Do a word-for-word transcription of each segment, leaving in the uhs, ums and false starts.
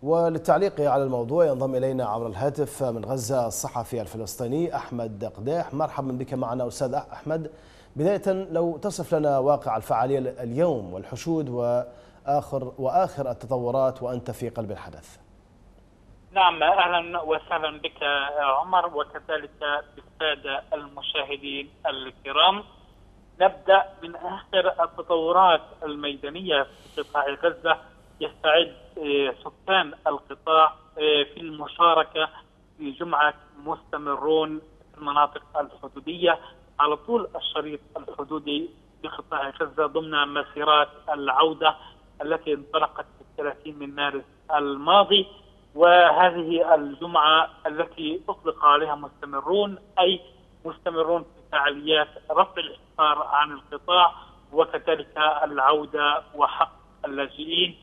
وللتعليق على الموضوع ينضم إلينا عبر الهاتف من غزة الصحفي الفلسطيني أحمد قديح. مرحبا بك معنا أستاذ أحمد. بداية لو تصف لنا واقع الفعالية اليوم والحشود وآخر وآخر التطورات وأنت في قلب الحدث. نعم، أهلا وسهلا بك عمر وكذلك بالسادة المشاهدين الكرام. نبدأ من آخر التطورات الميدانية في قطاع غزة. يستعد سكان القطاع في المشاركة في جمعة مستمرون في المناطق الحدودية على طول الشريط الحدودي بقطاع غزة ضمن مسيرات العودة التي انطلقت في الثلاثين من مارس الماضي. وهذه الجمعة التي أطلق عليها مستمرون أي مستمرون في فعاليات رفع الإحصار عن القطاع وكذلك العودة وحق اللاجئين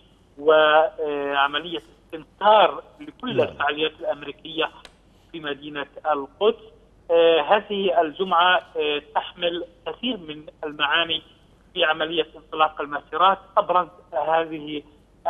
وعملية استنكار لكل الفعاليات الأمريكية في مدينة القدس. هذه الجمعة تحمل كثير من المعاني في عملية انطلاق المسيرات. أبرز هذه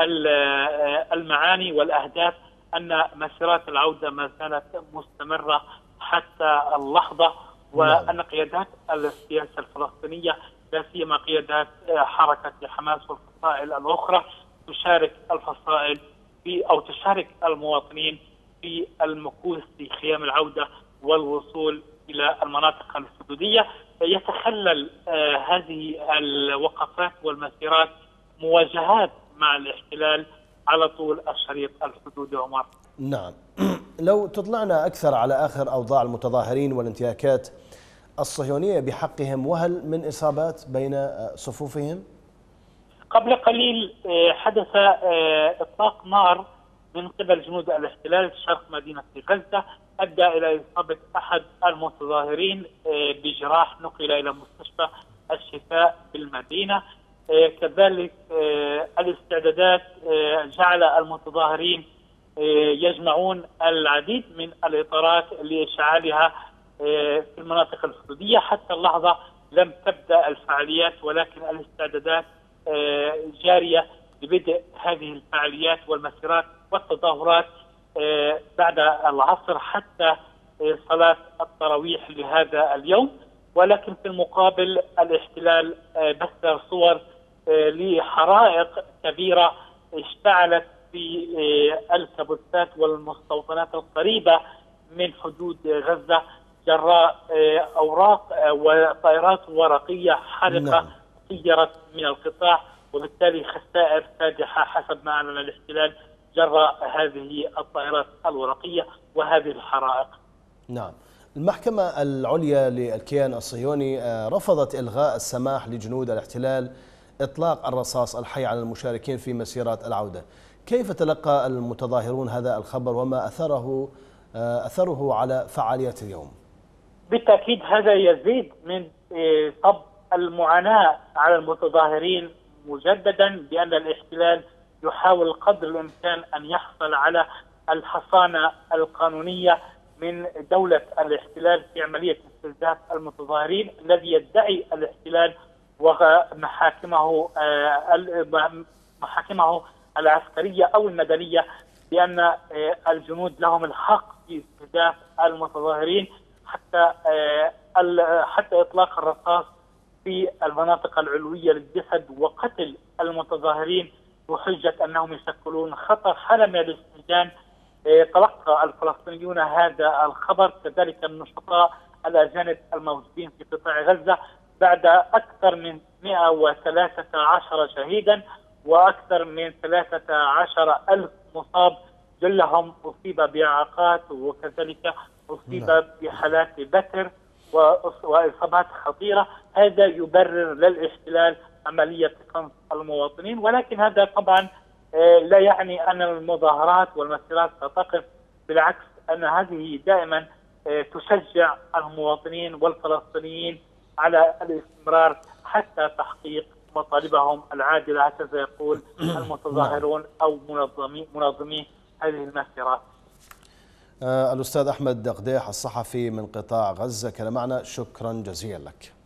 المعاني والأهداف أن مسيرات العودة ما زالت مستمرة حتى اللحظة، وأن قيادات السياسة الفلسطينية لا سيما قيادات حركة حماس والفصائل الأخرى تشارك الفصائل في أو تشارك المواطنين في المكوث في خيام العودة والوصول إلى المناطق الحدودية. يتخلل آه هذه الوقفات والمسيرات مواجهات مع الاحتلال على طول الشريط الحدودي. عمر، نعم، لو تطلعنا أكثر على آخر أوضاع المتظاهرين والانتهاكات الصهيونية بحقهم، وهل من إصابات بين صفوفهم؟ قبل قليل حدث إطلاق نار من قبل جنود الاحتلال في شرق مدينة غزة أدى إلى إصابة أحد المتظاهرين بجراح نقل إلى مستشفى الشفاء بالمدينة. كذلك الاستعدادات جعل المتظاهرين يجمعون العديد من الإطارات لإشعالها في المناطق الحدودية. حتى اللحظة لم تبدأ الفعاليات، ولكن الاستعدادات جارية لبدء هذه الفعاليات والمسيرات والتظاهرات بعد العصر حتى صلاة التراويح لهذا اليوم. ولكن في المقابل الاحتلال بث صور لحرائق كبيرة اشتعلت في الكابوسات والمستوطنات القريبة من حدود غزة جراء أوراق وطائرات ورقية حارقة سيرت من القطاع، وبالتالي خسائر فادحة حسب ما أعلن الاحتلال جراء هذه الطائرات الورقية وهذه الحرائق. نعم، المحكمة العليا للكيان الصهيوني رفضت إلغاء السماح لجنود الاحتلال إطلاق الرصاص الحي على المشاركين في مسيرات العودة. كيف تلقى المتظاهرون هذا الخبر وما أثره أثره على فعاليات اليوم؟ بالتأكيد هذا يزيد من صب المعاناة على المتظاهرين مجددا، بأن الاحتلال يحاول قدر الإمكان أن يحصل على الحصانة القانونية من دولة الاحتلال في عملية استهداف المتظاهرين الذي يدعي الاحتلال ومحاكمه محاكمه العسكرية أو المدنية بأن الجنود لهم الحق في استهداف المتظاهرين حتى حتى إطلاق الرصاص في المناطق العلوية للجسد وقتل المتظاهرين بحجة أنهم يشكلون خطر حالة من الاستهجان. تلقى الفلسطينيون هذا الخبر، كذلك النشطاء الأجانب الموجودين في قطاع غزة، بعد أكثر من مئة وثلاثة عشر شهيدا وأكثر من ثلاثة عشر ألف مصاب، جلهم أصيب بإعاقات وكذلك أصيب بحالات بتر وإصابات خطيرة. هذا يبرر للاحتلال عملية قنص المواطنين، ولكن هذا طبعا لا يعني أن المظاهرات والمسيرات ستقف، بالعكس أن هذه دائما تشجع المواطنين والفلسطينيين على الاستمرار حتى تحقيق مطالبهم العادلة، هكذا يقول المتظاهرون أو منظمي منظمي هذه المسيرات. الأستاذ أحمد قديح الصحفي من قطاع غزة كان معنا، شكرا جزيلا لك.